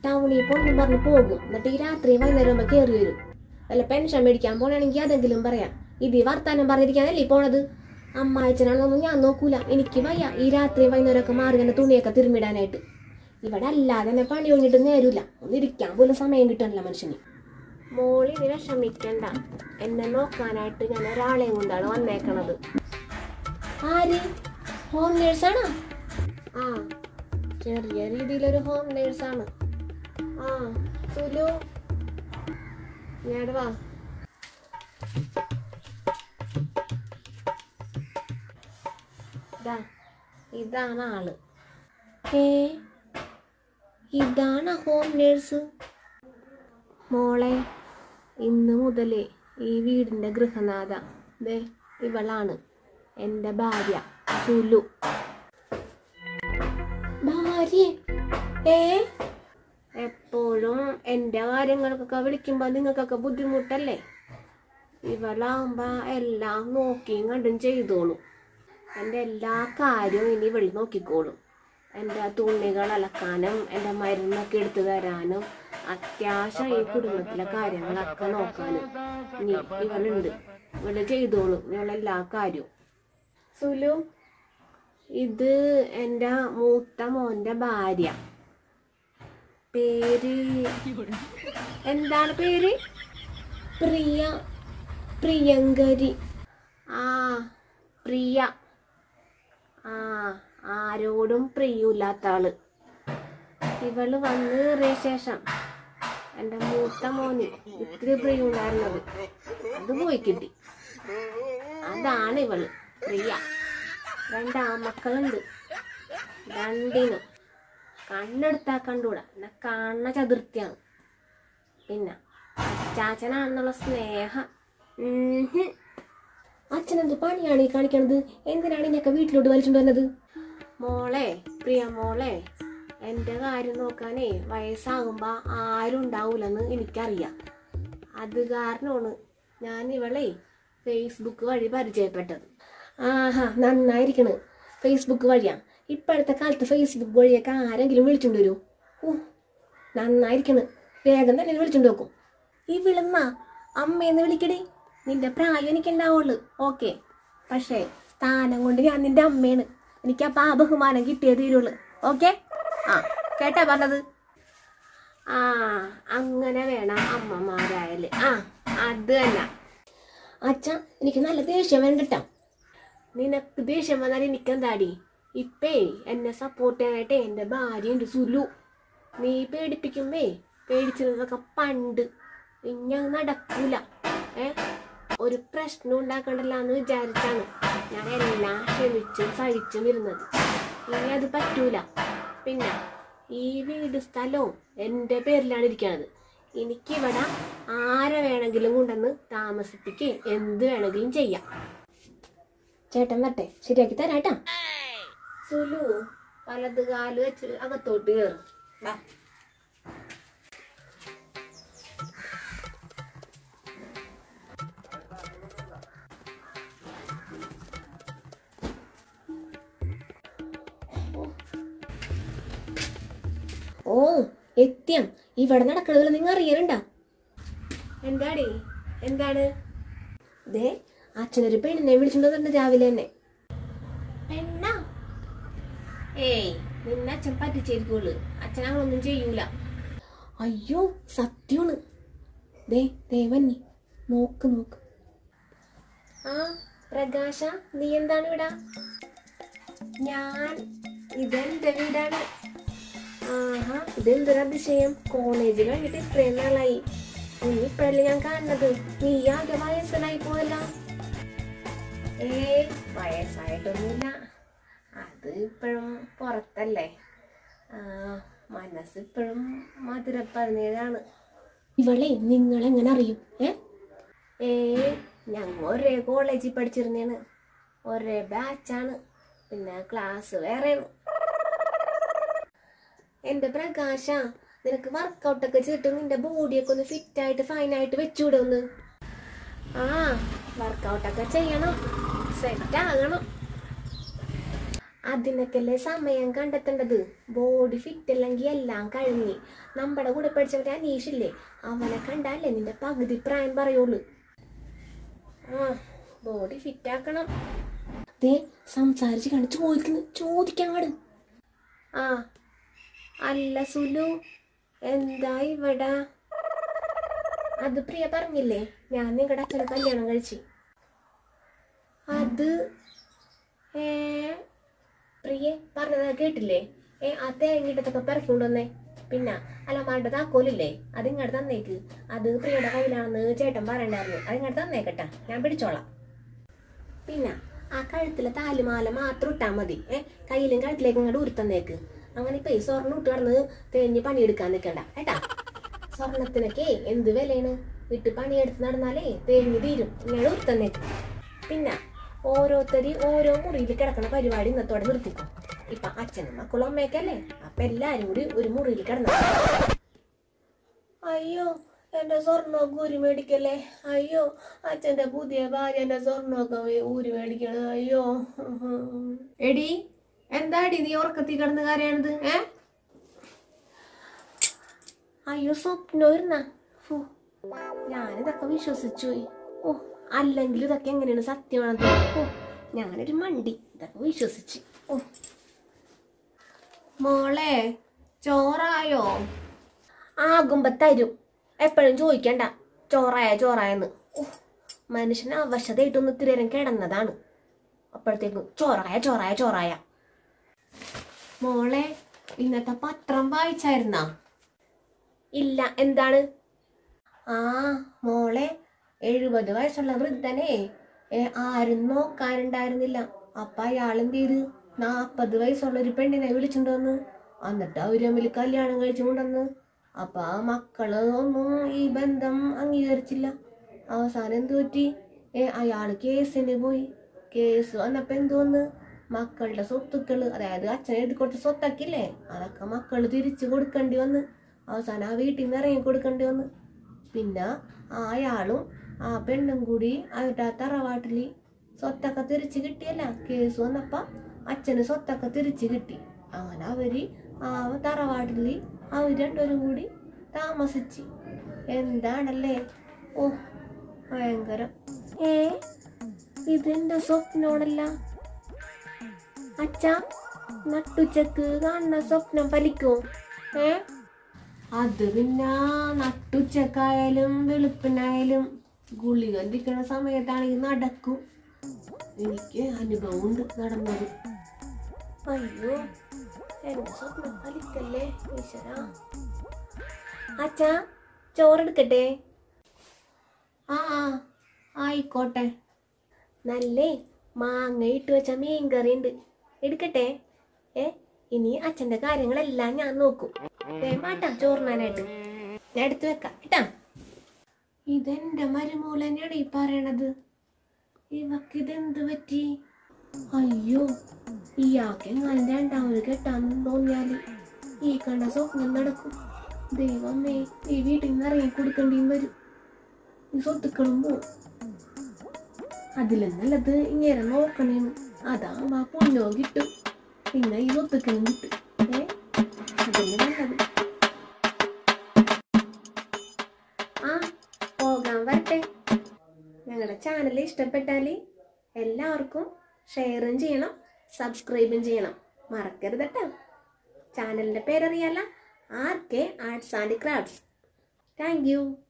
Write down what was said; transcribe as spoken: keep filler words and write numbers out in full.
ടൗണിൽ പോകണം പറഞ്ഞ് പോകും. എന്നിട്ട് ഈ രാത്രി വൈകുന്നേരം ആകുമ്പോൾ കയറി വരും. വല്ല പെൻഷൻ മേടിക്കാൻ പോകണമെങ്കിൽ അതെങ്കിലും പറയാം. ഇത് വർത്താനം പറഞ്ഞിരിക്കാനല്ലേ പോണത്. അമ്മായച്ചനാണെന്നൊന്നും ഞാൻ നോക്കൂല. എനിക്ക് വയ്യ ഈ രാത്രി വൈകുന്നേരമൊക്കെ മാറി തന്നെ തുണിയൊക്കെ തിരുമ്മിടാനായിട്ട്. ഇവിടെ അല്ലാതെ തന്നെ പണി കഴിഞ്ഞിട്ട് നേരില്ല. ഒന്നിരിക്കാൻ പോലും സമയം കിട്ടണില്ല മനുഷ്യന്. മോളി ഇത് വിഷമിക്കണ്ട. എന്നെ നോക്കാനായിട്ട് ഞാൻ ഒരാളെയും കൊണ്ടാണ് വന്നേക്കണത്. ആര്? ഹോം നേഴ്സാണോ? ആ, ചെറിയ രീതിയിലൊരു ഹോം നേഴ്സാണ്. ആ സുലു, ഞാൻ വാ. ഇതാണ് ആള്. ഏ, ഇതാണ് ഹോം നേഴ്സ്. മോളെ, ഇന്ന് മുതലേ ഈ വീടിൻ്റെ ഗൃഹനാഥ ദേ ഇവളാണ് എൻ്റെ ഭാര്യ സുലു. ഭാര്യ? ഏ, എപ്പോഴും എൻ്റെ കാര്യങ്ങൾക്കൊക്കെ വിളിക്കുമ്പോൾ നിങ്ങൾക്കൊക്കെ ബുദ്ധിമുട്ടല്ലേ? ഇവളാകുമ്പോൾ എല്ലാം നോക്കിയും കണ്ടും ചെയ്തോളും. എൻ്റെ എല്ലാ കാര്യവും ഇനി ഇവൾ നോക്കിക്കോളും. എൻ്റെ തുണികൾ അലക്കാനും എൻ്റെ മരുന്നൊക്കെ എടുത്തു തരാനും അത്യാവശ്യം ഈ കുടുംബത്തിലെ കാര്യങ്ങളൊക്കെ നോക്കാനും ഇനി ഇവളുണ്ട്. ഇവള് ചെയ്തോളും ഇവളെല്ലാ കാര്യവും. സുലു, ഇത് എൻ്റെ മൂത്ത മോൻ്റെ ഭാര്യ. പേര് എന്താണ്? പേര് പ്രിയ. പ്രിയങ്കരി. ആ, പ്രിയ. ആ, ആരോടും പ്രിയില്ലാത്ത ആള്. ഇവള് വന്ന് കയറിയ ശേഷം എൻ്റെ മൂത്ത മോന് ഇത്തിരി പ്രിയുണ്ടായിരുന്നത് അത് പോയി കിട്ടി. അതാണ് ഇവള് പ്രിയ. രണ്ടാമക്കളുണ്ട്. രണ്ടിനും കണ്ണെടുത്താ കണ്ടൂടാ. എന്നെ കാണുന്ന ചതുർത്ഥിയാണ്. പിന്നെ അച്ചാച്ചനാണെന്നുള്ള സ്നേഹം. അച്ഛനെന്ത് പണിയാണ് ഈ കാണിക്കണത്? എന്തിനാണ് ഇന്നൊക്കെ വീട്ടിലോട്ട് വലിച്ചുകൊണ്ട് വന്നത്? മോളെ, പ്രിയ മോളെ, എൻ്റെ കാര്യം നോക്കാനേ വയസ്സാകുമ്പോൾ ആരും ഉണ്ടാവൂലെന്ന് എനിക്കറിയാം. അത് കാരണമാണ് ഞാൻ ഇവളെ ഫേസ്ബുക്ക് വഴി പരിചയപ്പെട്ടത്. ആഹാ, നന്നായിരിക്കണ്. ഫേസ്ബുക്ക് വഴിയാ? ഇപ്പോഴത്തെ കാലത്ത് ഫേസ്ബുക്ക് വഴിയൊക്കെ ആരെങ്കിലും വിളിച്ചുകൊണ്ട് വരൂ? ഓ, നന്നായിരിക്കണ്. വേഗം തന്നെ വിളിച്ചുകൊണ്ട് വെക്കും. ഇവിളുന്നാ അമ്മയെന്ന് വിളിക്കടി. നിന്റെ പ്രായം എനിക്കുണ്ടാവുള്ളൂ, ഓക്കെ. പക്ഷേ സ്ഥാനം കൊണ്ട് ഞാൻ നിന്റെ അമ്മയാണ്. എനിക്കപ്പം ആ ബഹുമാനം കിട്ടിയേ തീരുള്ളൂ, ഓക്കെ? ആ, കേട്ടാ പറഞ്ഞത്? ആ, അങ്ങനെ വേണം അമ്മമാരായാല്. ആ, അത് തന്നെ. അച്ഛ, എനിക്ക് നല്ല ദേഷ്യം വേണ്ടിട്ടാ. നിനക്ക് ദേഷ്യം വന്നാൽ എനിക്കെന്താടി? ഇപ്പേ എന്നെ സപ്പോർട്ട് ചെയ്യാനായിട്ടേ എൻ്റെ ഭാര്യയുണ്ട് സുലു. നീ പേടിപ്പിക്കുമ്പേ പേടിച്ചിരുന്നതൊക്കെ പണ്ട്. ഇനി അത് നടക്കൂല. ഏ, ഒരു പ്രശ്നം ഉണ്ടാക്കണ്ടല്ലോ എന്ന് വിചാരിച്ചാണ് ഞാൻ എല്ലാം ക്ഷമിച്ചും സഹിച്ചും ഇരുന്നത്. ഇനി അത് പറ്റൂല. പിന്നെ ഈ വീട് സ്ഥലവും എൻ്റെ പേരിലാണ് ഇരിക്കുന്നത്. എനിക്കിവിടെ ആരെ വേണമെങ്കിലും കൊണ്ടുവന്ന് താമസിപ്പിക്കുക, എന്ത് വേണമെങ്കിലും ചെയ്യാം. ചേട്ടൻ വരട്ടെ, ശരിയാക്കി തരാട്ടാ. സുലു, വലത് കാല് വെച്ച് അകത്തോട്ട് കയറും. ഓ, എത്തിയം. ഇവിടെ നടക്കണതിൽ നിങ്ങൾ അറിയാനുണ്ടാ? എന്താടി? എന്താണ്? ദേ, അച്ഛനൊരു പെണ്ണിനെ വിളിച്ചിട്ടുണ്ടെന്നുണ്ട് രാവിലെ തന്നെ. പെണ്ണാ? ഏയ്, നിന്നെ അച്ഛൻ പറ്റിച്ചേരിക്കുള്ളൂ. അച്ഛൻ അങ്ങനൊന്നും ചെയ്യൂല. അയ്യോ, സത്യമാണ്. ദേ ദേ വന്നി, നോക്ക് നോക്ക്. ആ, പ്രകാശ, നീ എന്താണ് ഇവിടെ? ഞാൻ ഇതെന്റെ വീടാണ്. ആഹാ, ഇതെന്തൊരു അതിശയം. കോളേജ് കഴിഞ്ഞിട്ട് ഇത്രയും നാളായി. ഇനി ഇപ്പഴല്ലേ ഞാൻ കാണുന്നത്. നീ ആകെ വയസ്സനായി പോയല്ല. ഏ, വയസ്സായിട്ടൊന്നുമില്ല. അത് ഇപ്പോഴും പുറത്തല്ലേ. മനസ്സിപ്പോഴും മധുര പതിനേഴാണ്. ഇവളെ നിങ്ങളെങ്ങനെ അറിയും? ഏ ഏ ഞങ്ങൾ ഒരേ കോളേജിൽ പഠിച്ചിരുന്നേണ്. ഒരേ ബാച്ചാണ്. പിന്നെ ക്ലാസ് വേറെയാണ്. എൻ്റെ പ്രകാശ, നിനക്ക് വർക്കൗട്ടൊക്കെ ചെയ്തിട്ട് നിന്റെ ബോഡിയൊക്കെ ഒന്ന് ഫിറ്റായിട്ട് ഫൈനായിട്ട് വെച്ചുകൂടെ ഒന്ന്? ആ, വർക്കൗട്ടൊക്കെ ചെയ്യണം, സെറ്റ് ആകണം. അതിനൊക്കെയല്ലേ സമയം കണ്ടെത്തേണ്ടത്. ബോഡി ഫിറ്റ് അല്ലെങ്കിൽ എല്ലാം കഴിഞ്ഞ്. നമ്മുടെ കൂടെ പഠിച്ചവരെ അനീഷില്ലേ, അവനെ കണ്ടാലേ നിന്റെ പകുതി പ്രായം പറയുള്ളൂ. ആ ബോഡി ഫിറ്റാക്കണം. ദേ സംസാരിച്ച് കണ്ട് ചോദിക്കുന്നു, ചോദിക്കാങ്ങട്. ആ അല്ല സുലു, എന്താ ഇവിടെ? അത് പ്രിയ പറഞ്ഞില്ലേ, ഞാൻ നിങ്ങളുടെ അച്ഛനെ കല്യാണം കഴിച്ചു. അത് ഏ പ്രിയ പറഞ്ഞത് കേട്ടില്ലേ? ഏ ആ തേങ്ങിട്ടത്തൊക്കെ പിറക്കിക്കൊണ്ട് വന്നേ. പിന്നെ അലമാരുടെ താക്കോലില്ലേ, അത് ഇങ്ങോട്ട് തന്നേക്ക്. അത് പ്രിയയുടെ കയ്യിലാണെന്ന് ചേട്ടൻ പറയണ്ടായിരുന്നു. അത് ഇങ്ങോട്ട് തന്നേക്കട്ടാ, ഞാൻ പിടിച്ചോളാം. പിന്നെ ആ കഴുത്തിലെ താലിമാല മാത്രം ഇട്ടാൽ മതി. ഏ കയ്യിലും കഴുത്തിലേക്ക് ഇങ്ങോട്ട് ഉരുത്തന്നേക്ക്. അങ്ങനെ ഇപ്പൊ ഈ സ്വർണ്ണം ഇട്ട് കിടന്ന് തേഞ്ഞ് പണിയെടുക്കാൻ നിൽക്കണ്ട കേട്ടാ. സ്വർണത്തിനൊക്കെ എന്ത് വിലയാണ്? വിട്ട് പണിയെടുത്ത് നടന്നാലേ തേഞ്ഞ് തീരും. ഇങ്ങനെ ഉരുത്തന്നേക്ക്. പിന്നെ ഓരോരുത്തര് ഓരോ മുറിയിൽ കിടക്കണ പരിപാടി ഇന്നത്തോടെ നിർത്തിക്കും. ഇപ്പൊ അച്ഛനും മക്കളും അമ്മയൊക്കെയല്ലേ, അപ്പൊ എല്ലാരും കൂടി ഒരു മുറിയിൽ കിടന്ന. അയ്യോ എന്റെ സ്വർണ്ണമൊക്കെ ഊരി മേടിക്കല്ലേ. അയ്യോ അച്ഛന്റെ പുതിയ ഭാര്യ എന്റെ സ്വർണ്ണമൊക്കെ ഊരി മേടിക്കണ. അയ്യോ എടി എന്താടി നീ ഉറക്കത്തി കിടന്ന് കാര്യാണത്? ഏ അയ്യോ സ്വപ്നം ഇരുന്ന. ഞാനിതൊക്കെ വിശ്വസിച്ചു. ഓ അല്ലെങ്കിൽ ഇതൊക്കെ എങ്ങനെയാണ് സത്യമാണത്? ഓ ഞാനൊരു മണ്ടി, ഇതൊക്കെ വിശ്വസിച്ച്. ഓ മോളെ ചോറായോ? ആകുമ്പോ തരും, എപ്പോഴും ചോദിക്കണ്ട ചോറായ ചോറായെന്ന്. ഓ മനുഷ്യന് അവശതയായിട്ടൊന്ന് ഇത്തിരി നേരം കിടന്നതാണ്, അപ്പോഴത്തേക്കും ചോറായ ചോറായ ചോറായ. മോളെ ഇന്നത്തെ പത്രം വായിച്ചായിരുന്നാ? ഇല്ല, എന്താണ്? ആ മോളെ എഴുപത് വയസ്സുള്ള വൃദ്ധനെ ആരും നോക്കാനുണ്ടായിരുന്നില്ല. അപ്പൊ അയാൾ എന്ത് ചെയ്ത് നാപ്പത് വയസ്സുള്ള ഒരു പെണ്ണിനെ വിളിച്ചിട്ടുണ്ടെന്ന്. എന്നിട്ട് അവര് തമ്മിൽ കല്യാണം കഴിച്ചു കൊണ്ടുവന്ന്. അപ്പൊ ആ മക്കള് ഒന്നും ഈ ബന്ധം അംഗീകരിച്ചില്ല. അവസാനം എന്ത് പറ്റി? ഏ അയാള് കേസിന് പോയി. കേസ് വന്നപ്പോ എന്തോന്ന്, മക്കളുടെ സ്വത്തുക്കള്, അതായത് അച്ഛനെ എഴുതി കൊടുത്ത സ്വത്തൊക്കില്ലേ, അതൊക്കെ മക്കള് തിരിച്ചു കൊടുക്കേണ്ടി വന്ന്. അവസാനം ആ വീട്ടിൽ നിന്ന് ഇറങ്ങി കൊടുക്കേണ്ടി വന്ന്. പിന്നെ അയാളും ആ പെണ്ണും കൂടി അവരുടെ ആ തറവാട്ടില് സ്വത്തൊക്കെ തിരിച്ചു കിട്ടിയല്ല. കേസ് വന്നപ്പോ അച്ഛന് സ്വത്തൊക്കെ തിരിച്ചു കിട്ടി. അങ്ങനെ അവര് ആ തറവാട്ടില് അവര് രണ്ടുപേരും കൂടി താമസിച്ച്. എന്താണല്ലേ? ഓ ഭയങ്കരം. ഏ ഇതെന്താ സ്വപ്നമാണല്ല? അച്ഛാ നട്ടുച്ചക്ക് കാണുന്ന സ്വപ്നം ഫലിക്കോ? ഏ അത് പിന്നെ നട്ടുച്ചക്കായാലും വെളുപ്പിനായാലും ഗുളിക ഇരിക്കുന്ന സമയത്താണെങ്കിൽ നടക്കും. എനിക്ക് അനുഭവമുണ്ട് നടന്നത്. അയ്യോ എന്റെ സ്വപ്നം ഫലിക്കല്ലേ ഈശ്വര. അച്ഛാ ചോറെടുക്കട്ടെ? ആ ആ ആയിക്കോട്ടെ. നല്ലേ മാങ്ങ ഇട്ട് വെച്ച മീൻകറി ഉണ്ട്, എടുക്കട്ടെ? ഏ ഇനി അച്ഛന്റെ കാര്യങ്ങളെല്ലാം ഞാൻ നോക്കും. വേമാട്ടാ ചോറിനാനായിട്ട് ഞാൻ എടുത്തു വെക്കാം കേട്ടാ. ഇതെന്റെ മരുമൂലനെയാണ് ഈ പറയണത്. ഇവക്കിതെന്ത് പറ്റി? അയ്യോ ഇയാൾക്കെങ്ങാനും രണ്ടാമത് കെട്ടാന്ന് തോന്നിയാല് ഈ കണ്ട സ്വപ്നം നടക്കും. ദൈവമേ, ഈ വീട്ടിൽ നിന്ന് ഇറങ്ങി കൊടുക്കേണ്ടിയും വരും. ഈ സ്വത്തുക്കളും പോവും. അതിലും നല്ലത് ഇങ്ങനെ നോക്കണേന്ന്. അതാകുമ്പോ പുണ്യോ കിട്ടും, പിന്നെ ഈ സ്വത്തുക്കളും കിട്ടും. ഏ അതല്ലേ നല്ലത്. ആ പോകാൻ വരട്ടെ. ഞങ്ങളുടെ ചാനൽ ഇഷ്ടപ്പെട്ടാല് എല്ലാവർക്കും ഷെയറും ചെയ്യണം, സബ്സ്ക്രൈബും ചെയ്യണം, മറക്കരുത് കേട്ടോ. ചാനലിന്റെ പേരറിയാല, R K arts and crafts. Thank U.